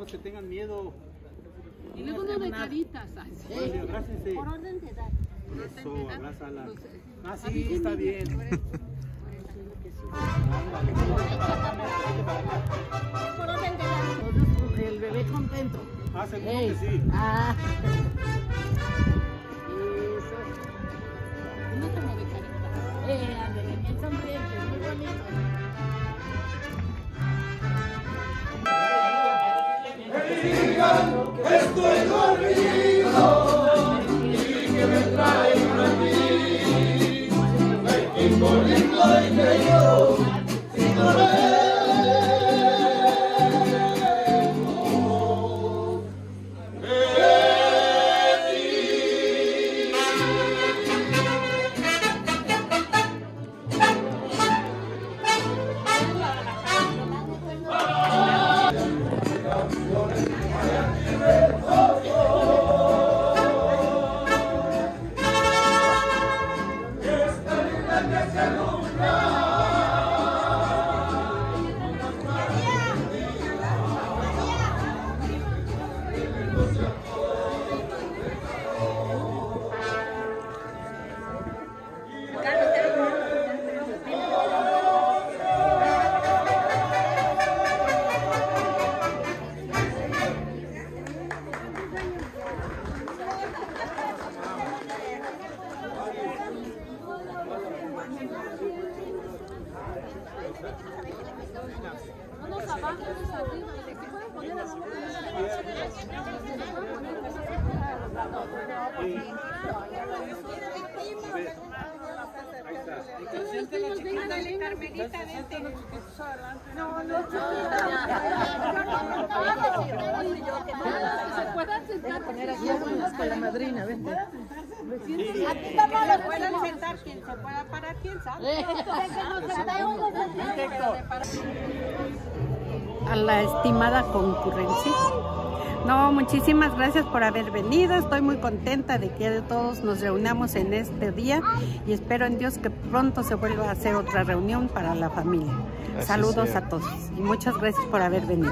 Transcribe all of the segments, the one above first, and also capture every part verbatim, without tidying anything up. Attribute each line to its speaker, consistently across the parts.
Speaker 1: se tengan miedo.
Speaker 2: Y luego uno de caritas.
Speaker 1: Sí, abrácense.
Speaker 2: Por orden de edad.
Speaker 1: Eso, abrázala. Ah, sí, está bien.
Speaker 2: Por orden de edad. El bebé contento.
Speaker 1: Ah, seguro que sí.
Speaker 2: Ah. Eso. Uno como de carita. Eh, ándale, bien sonriente, muy bonito.
Speaker 3: Estoy dormido y que me traigan a mí. El bonito y que yo si no
Speaker 2: Unos abajo, unos arriba. ¿Se pueden poner las manos? Carmelita, vente. No, no, chiquita. Se puedan sentar. Poner aquí con la madrina, vente. Aquí mamá lo pueden sentar, quien se pueda parar, quién sabe.
Speaker 4: A la estimada concurrencia. No, muchísimas gracias por haber venido. Estoy muy contenta de que todos nos reunamos en este día y espero en Dios que pronto se vuelva a hacer otra reunión para la familia. Así Saludos sea. a todos y muchas gracias por haber venido.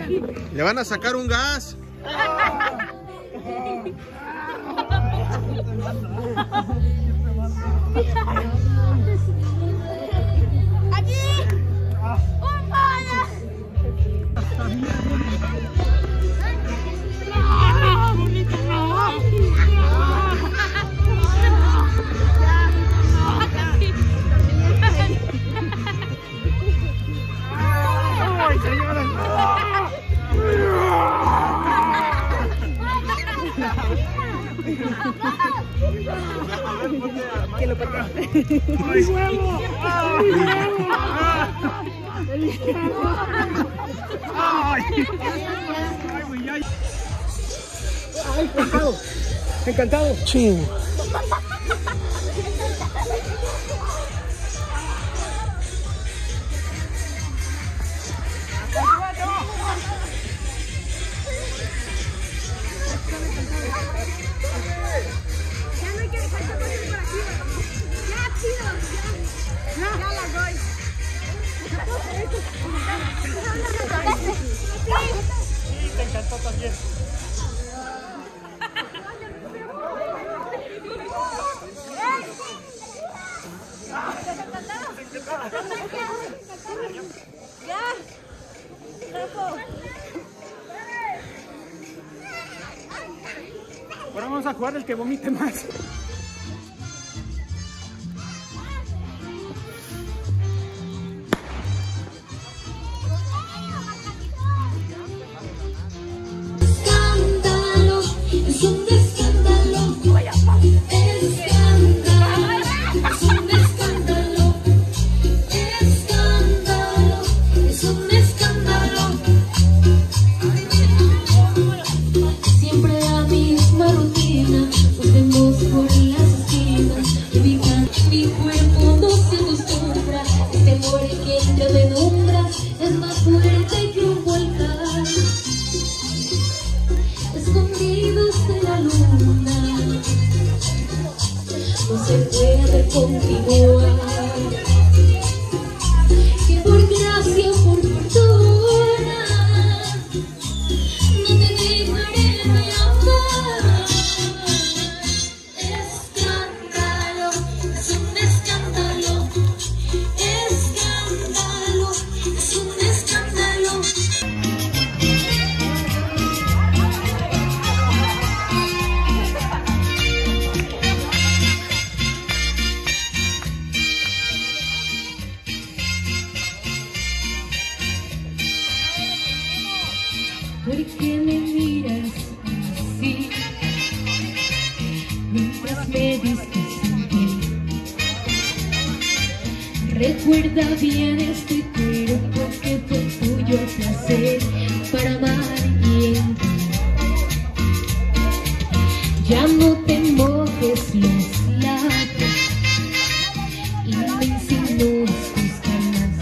Speaker 5: Le van a sacar un gas.
Speaker 4: Que lo patea.
Speaker 1: ¡Ay, huevo! ¡Ay, huevo! ¡Ay! ¡Ay, güey! ¡Ay! ¡Ay, encantado! ¡Encantado!
Speaker 5: Sí.
Speaker 1: Sí, te encantó también. Ahora vamos a jugar el que vomite más.
Speaker 6: ¿Por qué me miras así? Mientras me dices sentir. Recuerda bien este cuerpo que fue tuyo placer para amar y entrar. Ya no te mojes los labios y me insinúas tus ganas.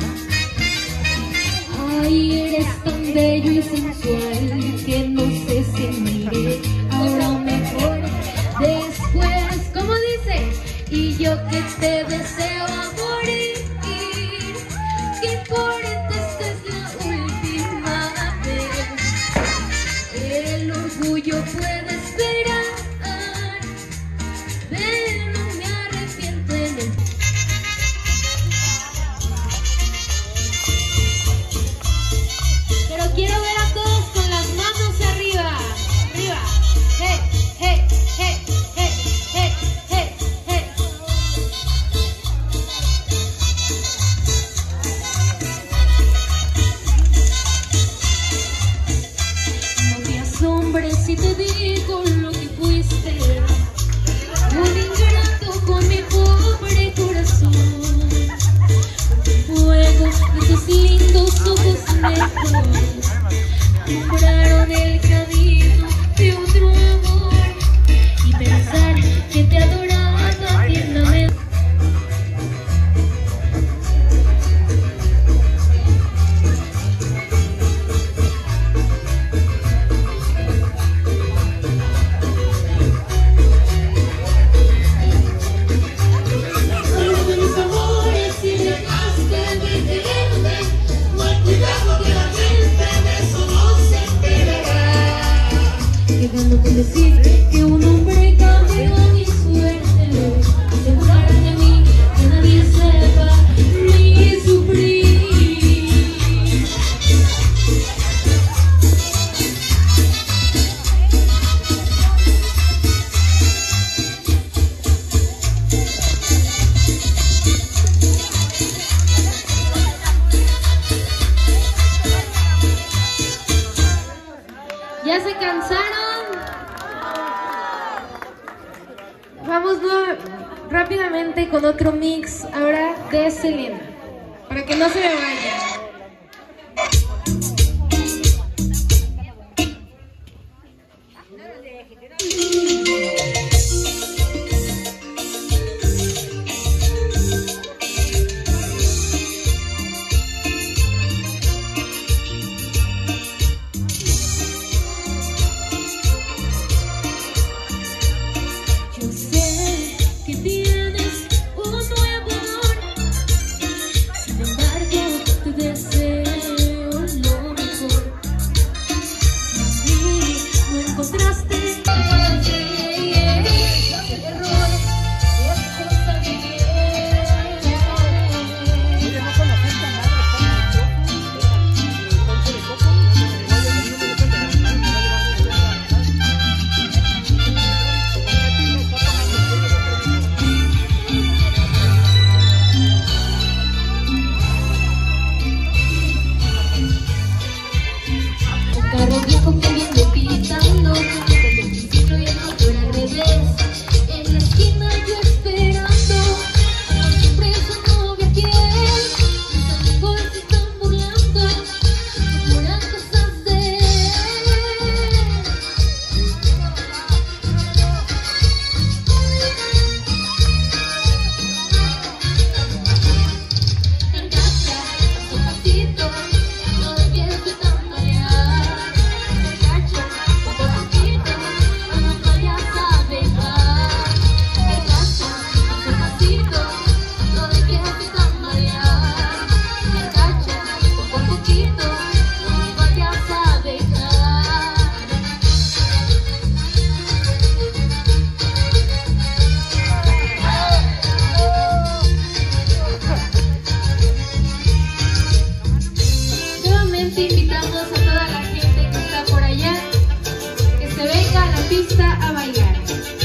Speaker 6: Ay, eres tan bello y sensual que no sé si me iré ahora o mejor después. ¿Cómo dice? Y yo que te deseo a morir, que por esta es la última vez. El orgullo puede esperar, pero no me arrepiento. Vamos no, rápidamente con otro mix ahora de Selena, para que no se me vaya. A bailar.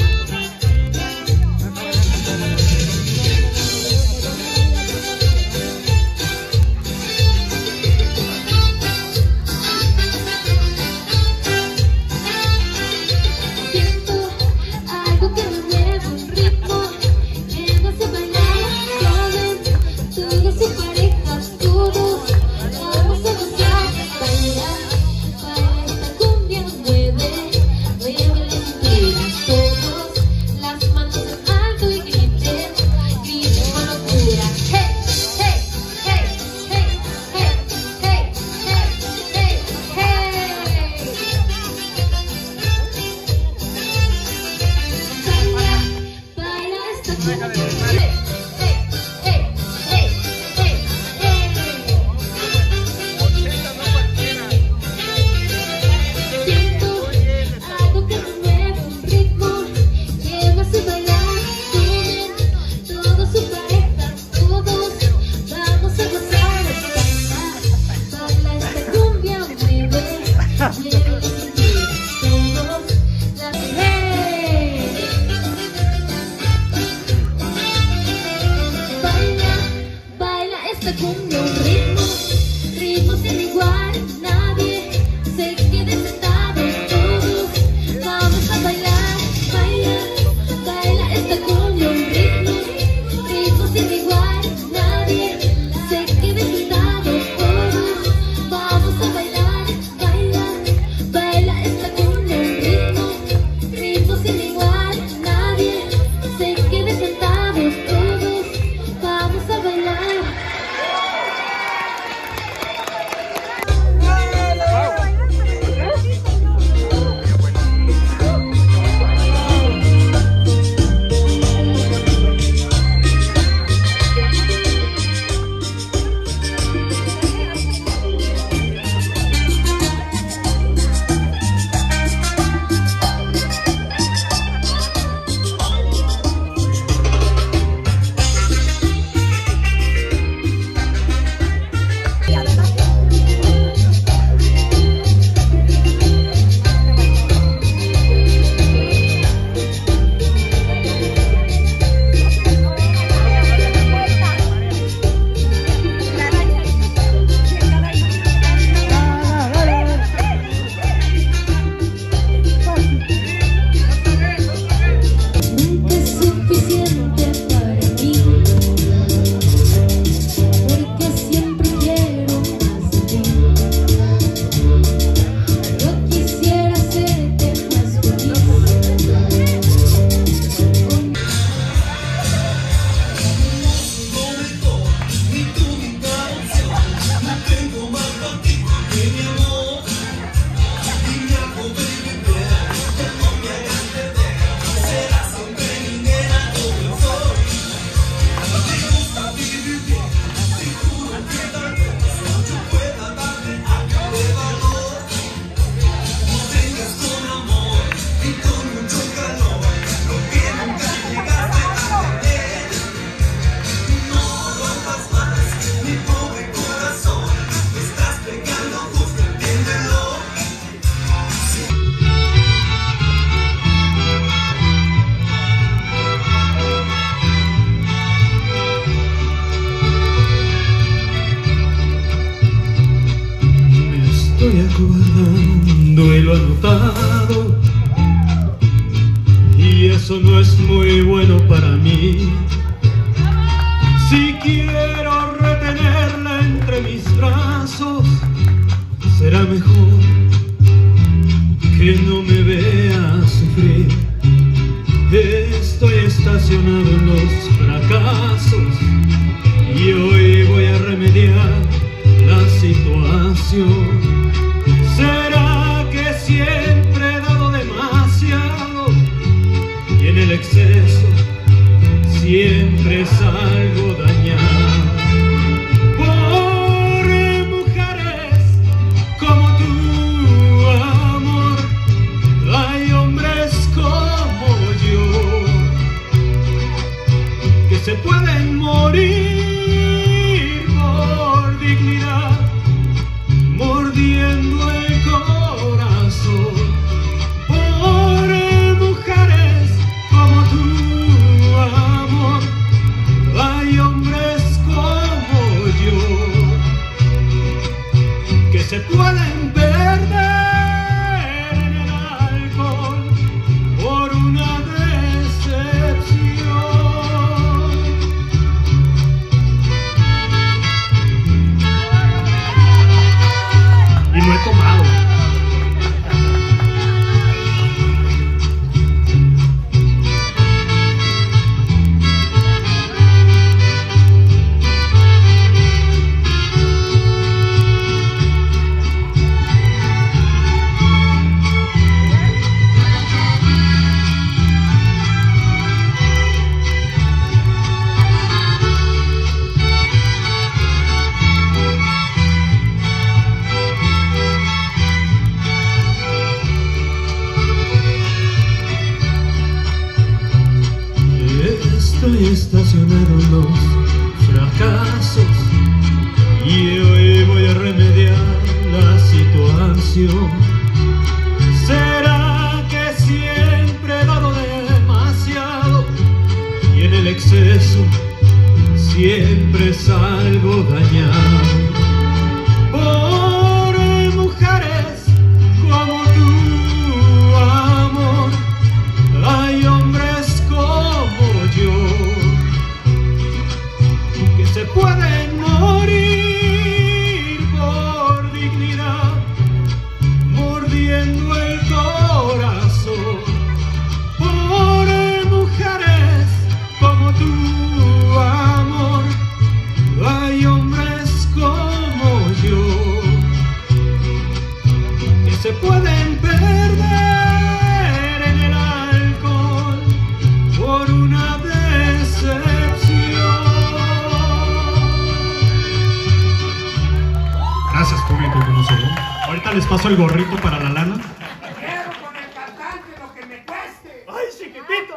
Speaker 6: Siento algo que me mueve, un ritmo que me hace bailar. Todos, todos sus parejas, todos vamos a gozar, bailar, baila esta cumbia, mueve, mueve. Todos las manos en alto y griten, griten con locura. Hey, hey, hey, hey, hey, hey, hey, hey, hey. Baila, baila esta cumbia. Hey, hey, hey, hey, hey, hey. Siento algo que me mueve, un ritmo que me hace bailar. Suben todos sus parejas, todos vamos a gozar. Baila, baila esta cumbia, mueve, mueve todos las hey.
Speaker 3: lo he notado, y eso no es muy bueno para mí. Si quiero retenerla entre mis brazos, será mejor que no me vea sufrir. Estoy estacionado en los fracasos y hoy voy a remediar la situación. ¿Será que siempre he dado demasiado y en el exceso siempre salgo dañado? Por mujeres como tú, amor, hay hombres como yo que se pueden morir por dignidad, mordiendo el corazón. Por mujeres como tú, amor, hay hombres como yo que se pueden perder en el alcohol por una decepción. Y no he tomado. Estoy estacionado en los fracasos y hoy voy a remediar la situación. ¿Será que siempre he dado demasiado y en el exceso siempre salgo dañado? Por mujeres como tú, amor, hay hombres como yo que se pueden morir por dignidad, mordiendo el corazón. Por mujeres como tú, amor, hay hombres como yo que se pueden perder en el alcohol por una decepción.
Speaker 7: Gracias, público conocedor. Ahorita les paso el gorrito para la lana.
Speaker 1: Quiero con el cantante lo que me cueste.
Speaker 3: ¡Ay, chiquitito!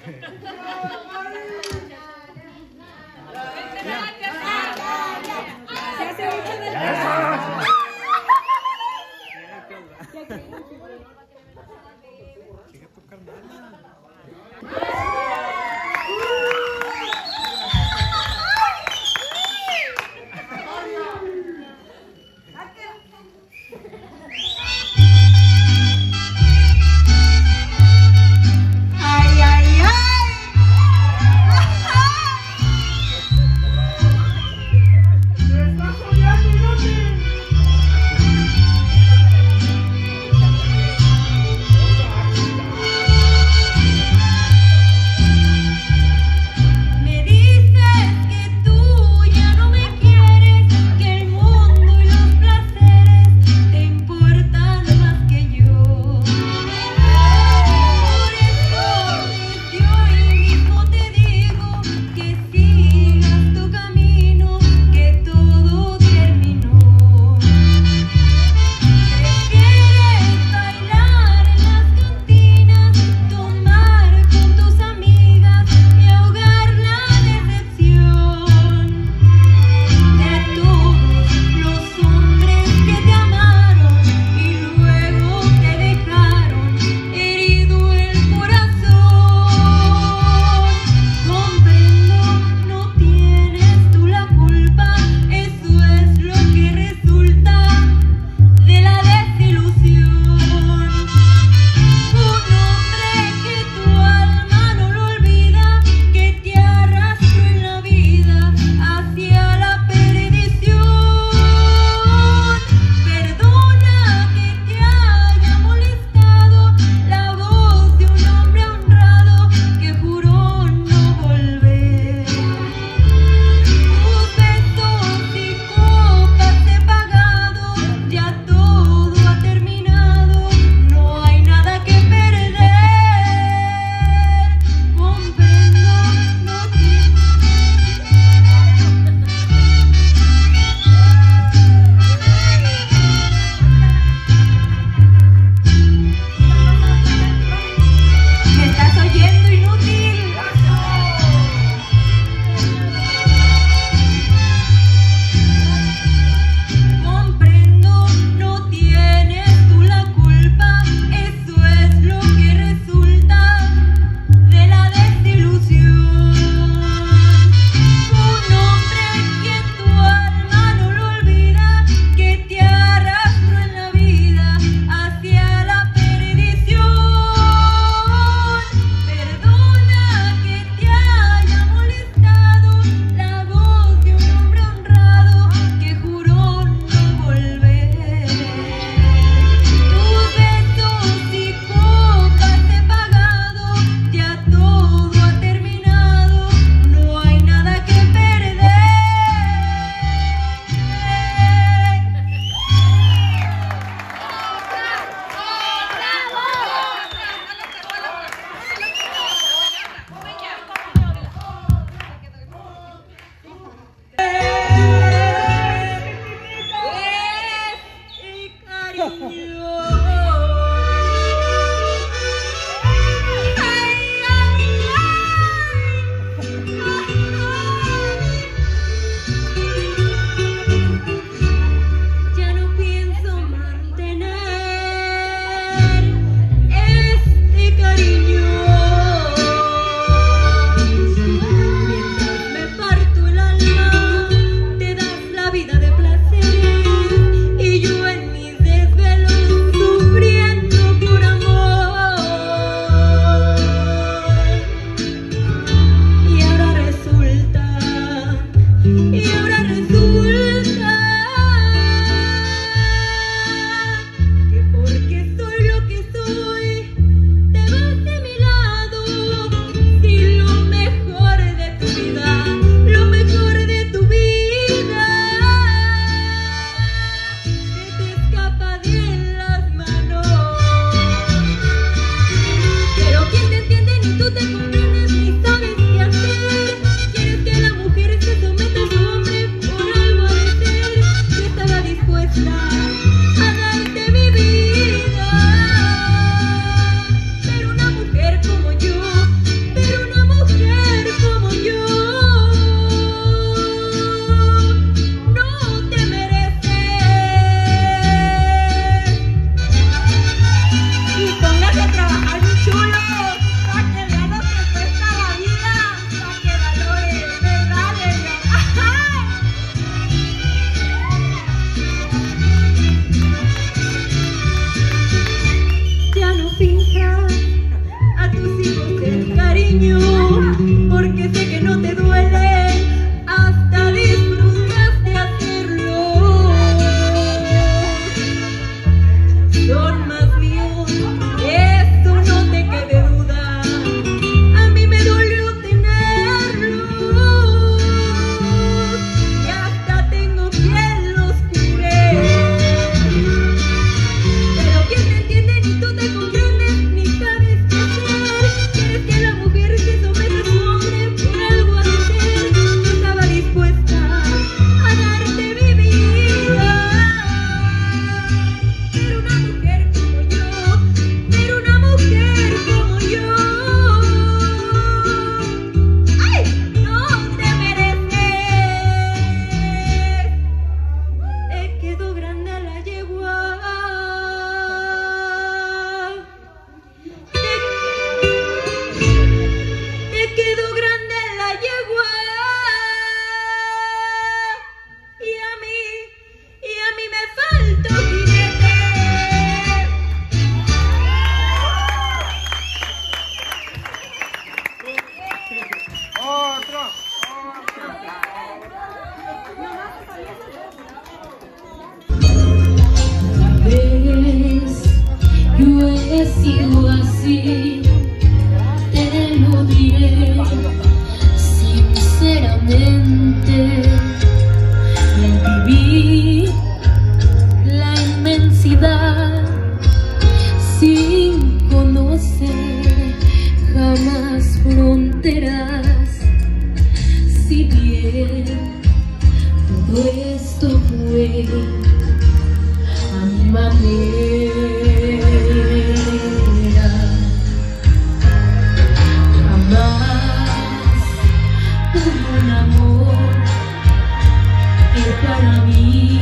Speaker 2: Ay, ay, ay.
Speaker 3: ¡Me está soñando, Inútil!
Speaker 8: cariño, porque sé que no te duele, hasta disfrutas de hacerlo. Son más míos, eso no te quede duda, a mí me dolió tenerlos, y hasta tengo quien los cure. Pero quien te entiende ni tú te comprendes, ni sabes qué hacer. Quieres que la mujer se someta a su hombre por algo a hacer. Yo estaba dispuesta a darte mi vida, pero una mujer como yo, pero una mujer como yo, ¡ay! No te mereces. Te quedó grande la yegua. Te quedó grande la yegua. Y a mí, y a mí me falta jinete.
Speaker 1: Otro.
Speaker 6: Ves, yo he sido así, te lo diré sinceramente. Viví la inmensidad sin conocer jamás fronteras. Si bien todo esto fue a mi manera, jamás tuve un amor que para mí